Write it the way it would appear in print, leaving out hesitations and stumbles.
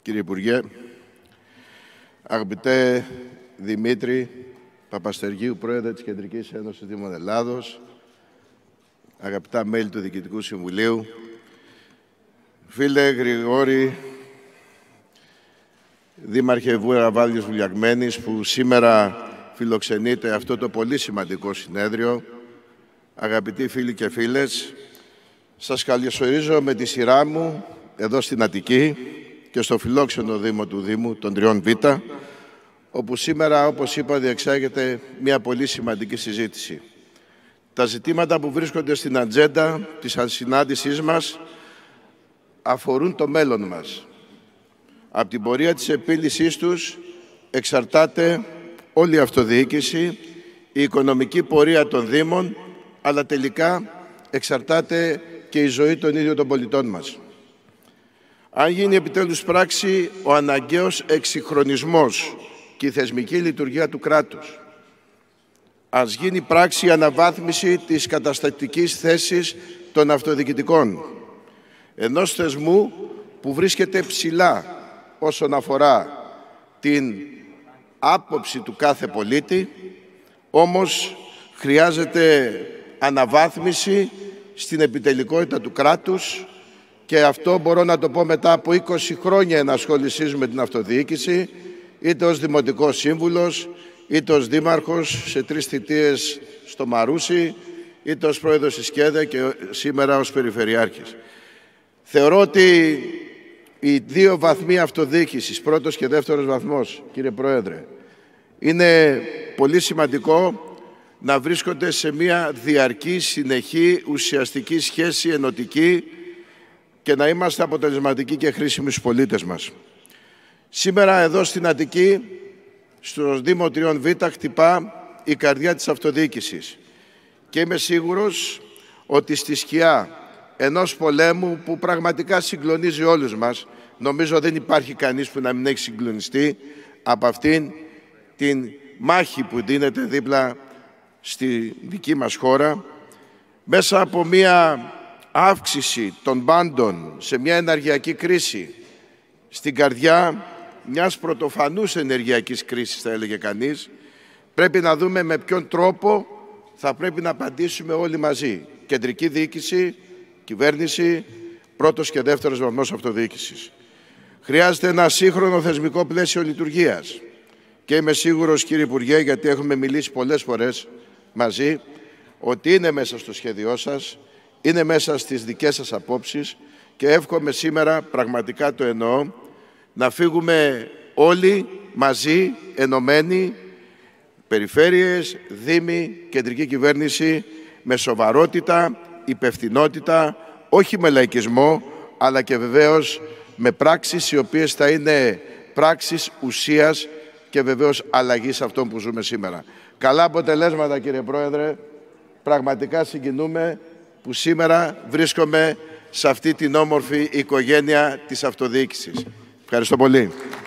Κύριε Υπουργέ, αγαπητέ Δημήτρη Παπαστεργίου, Πρόεδρε της Κεντρικής Ένωσης Δήμων Ελλάδος, αγαπητά μέλη του Διοικητικού Συμβουλίου, φίλε Γρηγόρη, Δήμαρχε Βούρα Βάλγης Βουλιαγμένης, που σήμερα φιλοξενείται αυτό το πολύ σημαντικό συνέδριο, αγαπητοί φίλοι και φίλες, σας καλωσορίζω με τη σειρά μου εδώ στην Αττική και στο φιλόξενο Δήμο του Δήμου των Τριών Β, όπου σήμερα, όπως είπα, διεξάγεται μια πολύ σημαντική συζήτηση. Τα ζητήματα που βρίσκονται στην ατζέντα της συνάντησής μας αφορούν το μέλλον μας. Από την πορεία της επίλυσής τους εξαρτάται όλη η αυτοδιοίκηση, η οικονομική πορεία των Δήμων, αλλά τελικά εξαρτάται και η ζωή των ίδιων των πολιτών μας. Αν γίνει επιτέλους πράξη ο αναγκαίος εξυγχρονισμός και η θεσμική λειτουργία του κράτους, ας γίνει πράξη η αναβάθμιση της καταστατικής θέσης των αυτοδιοικητικών, ενός θεσμού που βρίσκεται ψηλά όσον αφορά την άποψη του κάθε πολίτη, όμως χρειάζεται αναβάθμιση στην επιτελικότητα του κράτους, και αυτό μπορώ να το πω μετά από 20 χρόνια ενασχόλησής με την αυτοδιοίκηση, είτε ως Δημοτικός Σύμβουλος, είτε ως Δήμαρχος σε 3 θητείες στο Μαρούσι, είτε ως Πρόεδρος της ΚΕΔΕ και σήμερα ως Περιφερειάρχης. Θεωρώ ότι οι 2 βαθμοί αυτοδιοίκησης, πρώτος και δεύτερος βαθμός, κύριε Πρόεδρε, είναι πολύ σημαντικό να βρίσκονται σε μια διαρκή, συνεχή, ουσιαστική σχέση ενωτική και να είμαστε αποτελεσματικοί και χρήσιμοι στους πολίτες μας. Σήμερα εδώ στην Αττική, στο Δήμο Τριών Β, χτυπά η καρδιά της αυτοδιοίκησης και είμαι σίγουρος ότι στη σκιά ενός πολέμου που πραγματικά συγκλονίζει όλους μας, νομίζω δεν υπάρχει κανείς που να μην έχει συγκλονιστεί από αυτήν την μάχη που δίνεται δίπλα στη δική μας χώρα, μέσα από μια αύξηση των πάντων σε μια ενεργειακή κρίση, στην καρδιά μιας πρωτοφανούς ενεργειακής κρίσης, θα έλεγε κανείς, πρέπει να δούμε με ποιον τρόπο θα πρέπει να απαντήσουμε όλοι μαζί. Κεντρική διοίκηση, κυβέρνηση, πρώτος και δεύτερος βαθμός αυτοδιοίκησης. Χρειάζεται ένα σύγχρονο θεσμικό πλαίσιο λειτουργίας. Και είμαι σίγουρος, κύριε Υπουργέ, γιατί έχουμε μιλήσει πολλές φορές μαζί, ότι είναι μέσα στο σχέδιό σας, είναι μέσα στις δικές σας απόψεις και εύχομαι σήμερα, πραγματικά το εννοώ, να φύγουμε όλοι μαζί, ενωμένοι, περιφέρειες, δήμοι, κεντρική κυβέρνηση, με σοβαρότητα, υπευθυνότητα, όχι με λαϊκισμό, αλλά και βεβαίως με πράξεις οι οποίες θα είναι πράξεις ουσίας και βεβαίως αλλαγής αυτών που ζούμε σήμερα. Καλά αποτελέσματα, κύριε Πρόεδρε. Πραγματικά συγκινούμε που σήμερα βρίσκομαι σε αυτή την όμορφη οικογένεια της αυτοδιοίκησης. Ευχαριστώ πολύ.